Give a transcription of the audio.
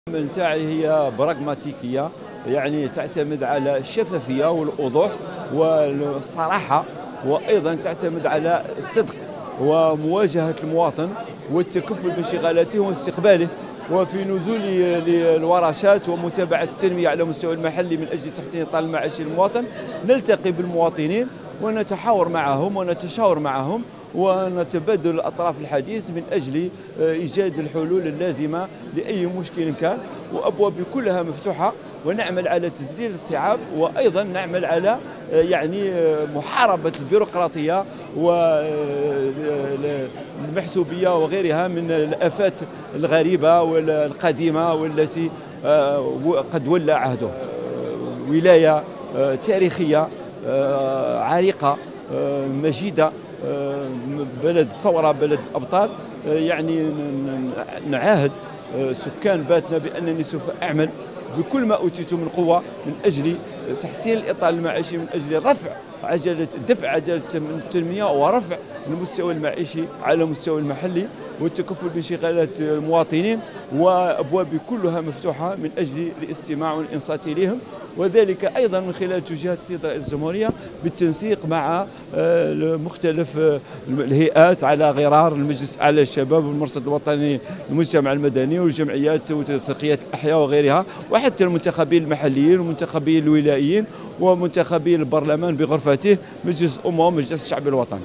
نتاعي هي براغماتيكيه، يعني تعتمد على الشفافيه والوضوح والصراحه، وايضا تعتمد على الصدق ومواجهه المواطن والتكفل بانشغالاته واستقباله، وفي نزولي للورشات ومتابعه التنميه على المستوى المحلي من اجل تحسين الطال المعيشي للمواطن. نلتقي بالمواطنين ونتحاور معهم ونتشاور معهم ونتبادل الأطراف الحديث من أجل إيجاد الحلول اللازمة لأي مشكل كان، وأبوابي كلها مفتوحة، ونعمل على تسديد الصعاب، وأيضا نعمل على محاربة البيروقراطية والمحسوبية وغيرها من الآفات الغريبة والقديمة والتي قد ولى عهده. ولاية تاريخية عريقة مجيدة، بلد ثورة، بلد الأبطال. يعني نعاهد سكان باتنا بأنني سوف أعمل بكل ما أوتيت من قوة من أجل تحسين الإطار المعيشي، من أجل دفع عجلة التنمية ورفع المستوى المعيشي على المستوى المحلي والتكفل بانشغالات المواطنين، وأبوابي كلها مفتوحة من أجل الاستماع والإنصات إليهم، وذلك أيضا من خلال توجيهات السيد رئيس الجمهورية بالتنسيق مع مختلف الهيئات على غرار المجلس الأعلى للشباب والمرصد الوطني للمجتمع المدني والجمعيات وتنسيقيات الأحياء وغيرها، وحتى المنتخبين المحليين والمنتخبين الولائيين ومنتخبي البرلمان بغرفته، مجلس الأمة ومجلس الشعب الوطني.